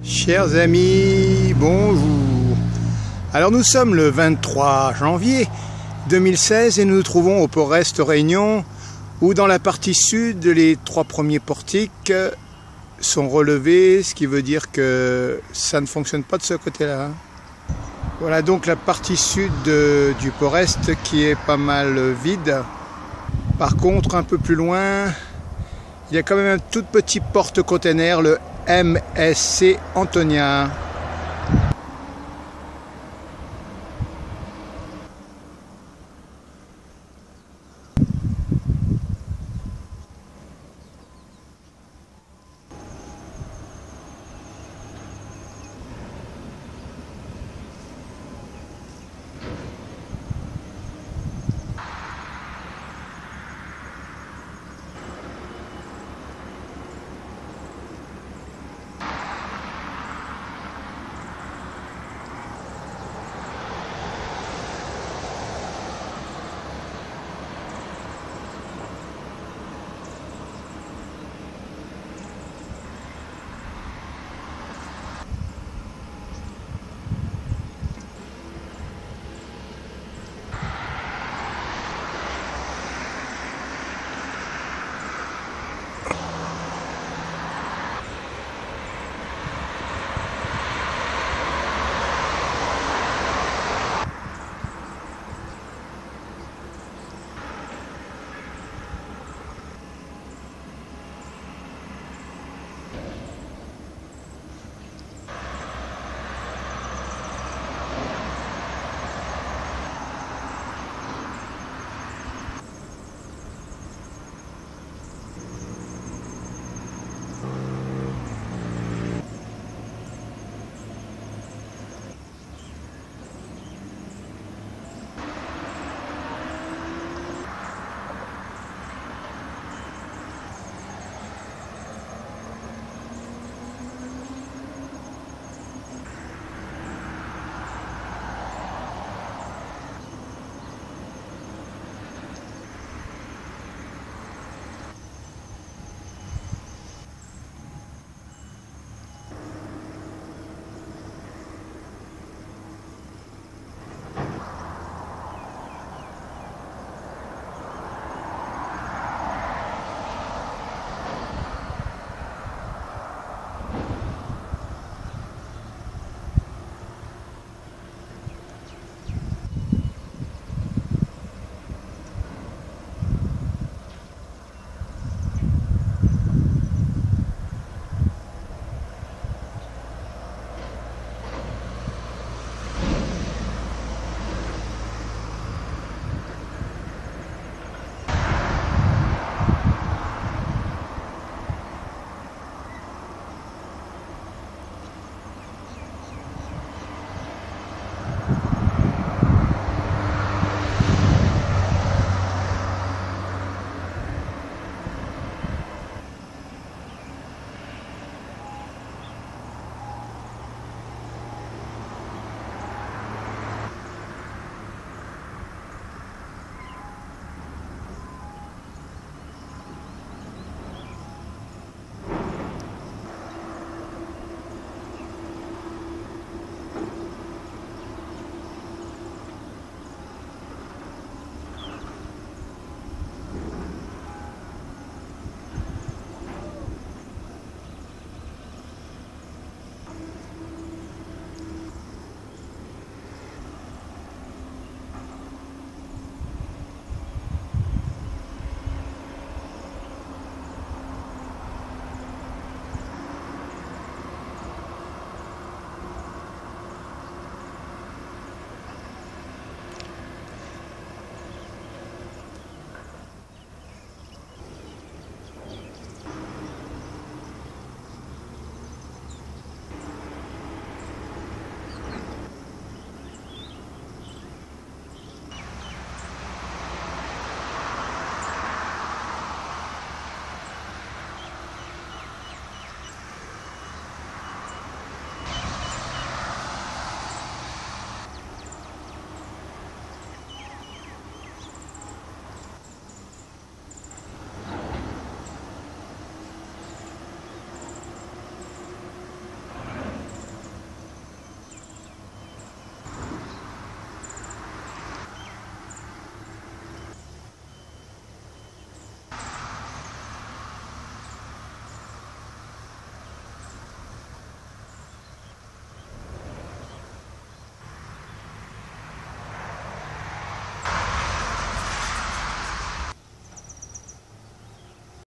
Chers amis, bonjour. Alors nous sommes le 23 janvier 2016 et nous nous trouvons au Port-Est Réunion où dans la partie sud les 3 premiers portiques sont relevés, ce qui veut dire que ça ne fonctionne pas de ce côté-là. Voilà donc la partie sud du Port-Est qui est pas mal vide. Par contre un peu plus loin, il y a quand même un tout petit porte-container, le MSC Antonia.